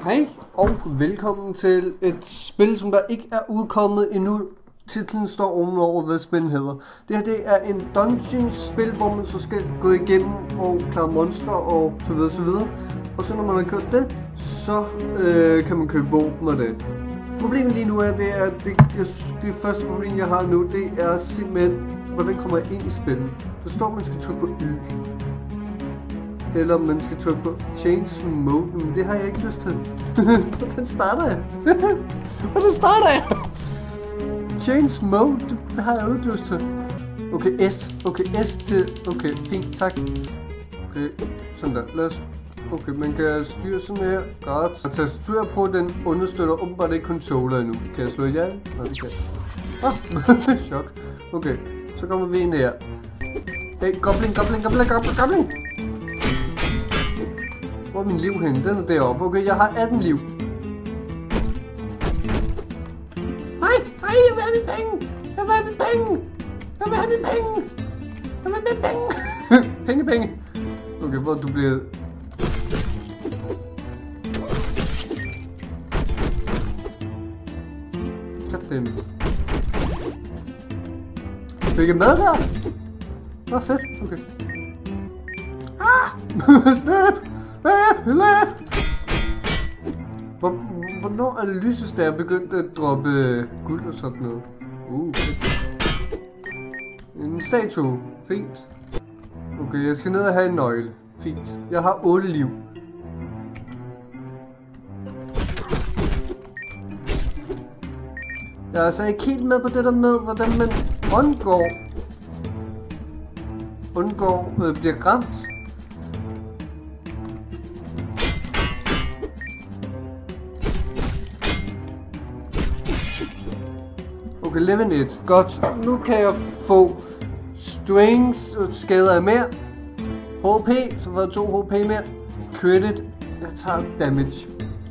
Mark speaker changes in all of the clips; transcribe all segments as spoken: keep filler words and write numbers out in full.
Speaker 1: Hej og velkommen til et spil, som der ikke er udkommet endnu. Titlen står ovenover, hvad spillet hedder. Det her det er en dungeon-spil, hvor man så skal gå igennem og klare monstre og så videre, så videre. Og så når man har gjort det, så øh, kan man købe våben og det. Problemet lige nu er, det er det, det første problem, jeg har nu, det er simpelthen, hvordan kommer jeg ind i spillet. Der står, at man skal trykke på Y. Eller man skal trykke på Change Mode, men det har jeg ikke lyst til. Hvordan starter jeg? Hvordan starter jeg? Change Mode, det har jeg jo ikke lyst til. Okay, S. Okay, S til... Okay, fint, tak. Okay, sådan der. Lad os... Okay, man kan styre sådan her. Godt. Og tastaturet på, den understøtter åbenbart ikke controller endnu. Kan jeg slå ihjel? Nej, det kan jeg. Ah, chok. Okay, så kommer vi ind her. Hey, goblin, goblin, goblin, goblin, goblin! Hvor er min liv henne? Den er deroppe. Okay, jeg har atten liv. Nej, nej, jeg vil have mine penge! Jeg vil have mine penge! Jeg vil have mine penge! Jeg vil have mine penge! Penge, penge! Okay, hvor er du blevet... Goddammit. Fik jeg mad der? Nå, fedt. Okay. Ah! Løb! Løb! Løb! Hvor, hvornår er lysestager begyndt at droppe guld og sådan noget? Uh, en statue. Fint. Okay, jeg skal ned og have en nøgle. Fint. Jeg har otte liv. Jeg er altså ikke helt med på det der med, hvordan man undgår undgår øh, bliver ramt. Okay, level et. Godt. Nu kan jeg få strings og skader af mere. H P, så får jeg to H P mere. Credit. Jeg tager damage.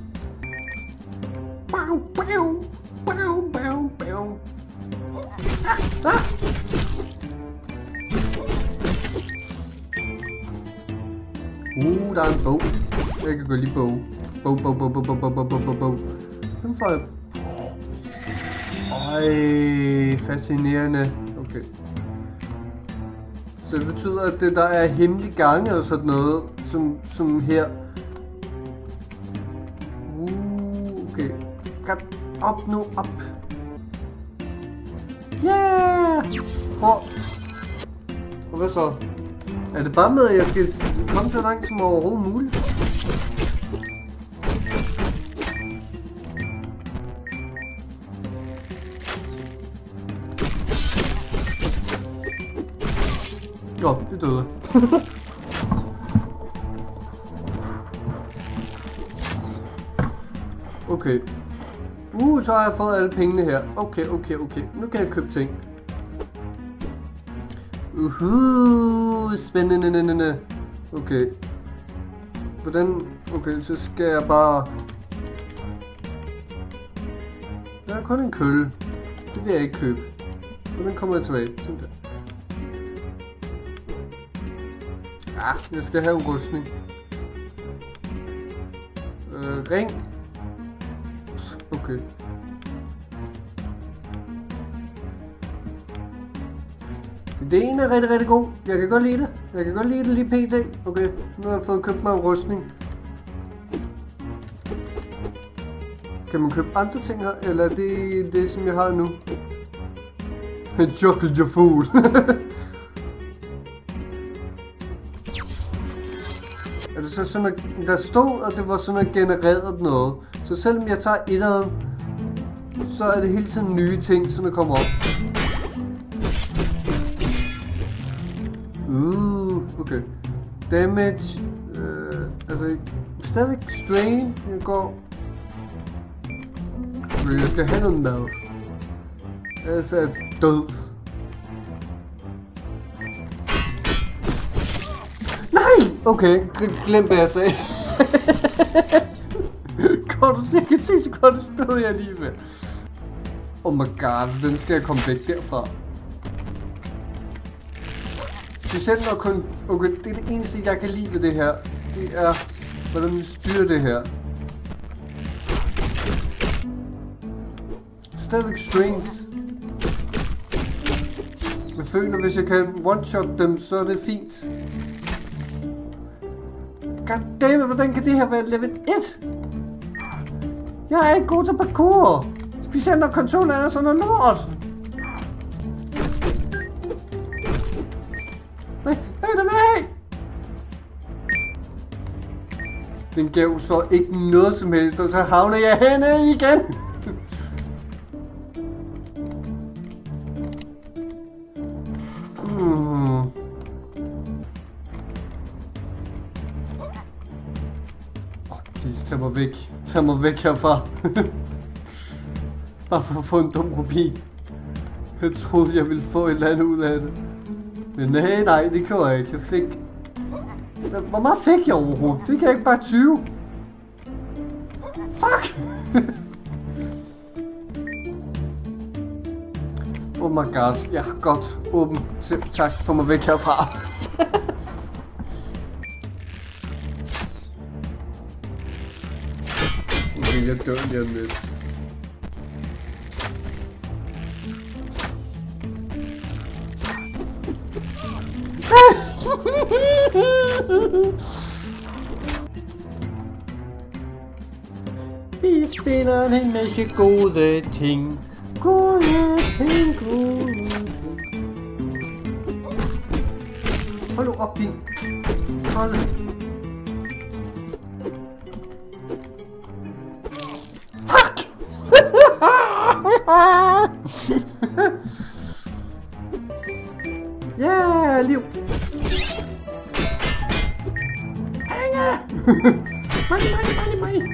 Speaker 1: Bow, bow, bow, bow, bow. Ah, ah. Uh, der er en bog. Jeg kan gå lige bog. Bog, bog, bog, bog, bog, bog, bog, bog, bog. Den får jeg. Øj, fascinerende. Okay. Så det betyder, at det der er hemmelige gange og sådan noget, som, som her. Uh, okay. Godt. Op nu, op. Yeah! Hvor? Og hvad så? Er det bare med, at jeg skal komme så langt som overhovedet muligt? Jo, det døde. Okay. Uh, så har jeg fået alle pengene her. Okay, okay, okay. Nu kan jeg købe ting. Uhuh, spændende. Okay. Hvordan? Okay, så skal jeg bare... Jeg har kun en kølle. Det vil jeg ikke købe. Hvordan kommer jeg tilbage? Sådan der. Ah, jeg skal have en rustning. Øh, ring. Okay. Ideen er rigtig, rigtig god. Jeg kan godt lide det. Jeg kan godt lide det lige pt. Okay, nu har jeg fået købt mig en rustning. Kan man købe andre ting her, eller er det det, som jeg har nu? En chocolate your food. Er det så sådan, at der stod, at det var sådan at genereret noget. Så selvom jeg tager etteren, så er det hele tiden nye ting, som der kommer op. Uh, okay. Damage. Øh, altså, stadigvæk strain. Jeg går... Okay, jeg skal have noget mad. Ellers er jeg død. Nej! Okay, glem hvad jeg sagde. Går du cirka ti sekunder, stod jeg alligevel. Oh my god, den skal jeg komme væk derfra. Specielt når kun... Okay, det er det eneste, jeg kan lide ved det her. Det er, hvordan vi styrer det her. stadigvæk strange. Jeg føler, hvis jeg kan one-shot dem, så er det fint. Goddammit, hvordan kan det her være level et? Jeg er ikke god til parkour. Specielt når kontrollen er sådan noget lort. Nej, nej, nej, nej. Den gav så ikke noget som helst, og så havner jeg hernede igen. hmm. Oh, please, tag mig væk. Tag mig væk herfra. Bare for at få en dum rubin. Jeg troede, jeg ville få et eller andet ud af det. Men nej, nej, det gjorde jeg ikke. Jeg fik... Hvor meget fik jeg overhovedet? Fik jeg ikke bare tyve? Fuck! Oh my god, jeg er godt åben. Tak for mig væk herfra. Okay, jeg dør lige om lidt. Vi finder en masse gode ting. Gode ting, gode ting. Hold nu op, din tolle. Fuck! Ja, liv. Penge! Money, money, money, money.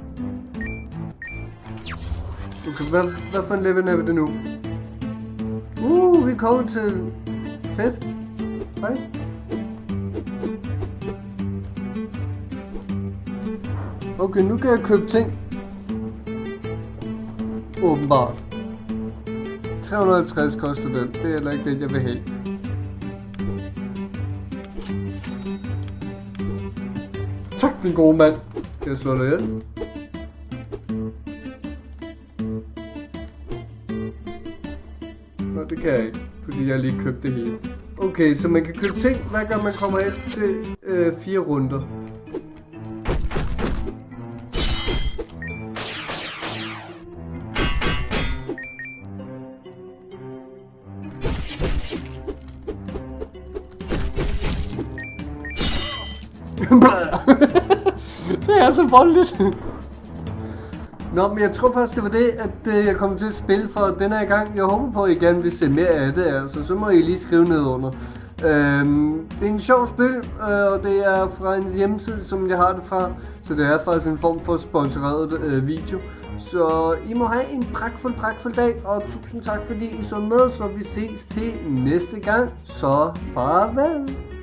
Speaker 1: Okay, hvad, hvad for en level er det nu? Uh, vi kommer til... Fedt. Hej. Okay, nu kan jeg købe ting. Åbenbart. tre hundrede og halvtreds koster den. Det er heller ikke det, jeg vil have. Tak, min gode mand. Kan jeg slå dig ihjel? Nå, det kan jeg ikke, fordi jeg lige købte det hele. Okay, så man kan købe ting, hver gang man kommer hen til øh, fire runder. Det er så voldeligt. Nå, men jeg tror faktisk, det var det, at øh, jeg kommer til at spille for den her gang. Jeg håber på, at I gerne vil se mere af det, altså. Så må I lige skrive ned under. Øhm, det er en sjov spil, øh, og det er fra en hjemmeside, som jeg har det fra. Så det er faktisk en form for sponsoreret øh, video. Så I må have en pragtfuld, pragtfuld dag, og tusind tak, fordi I så med. Så vi ses til næste gang. Så farvel.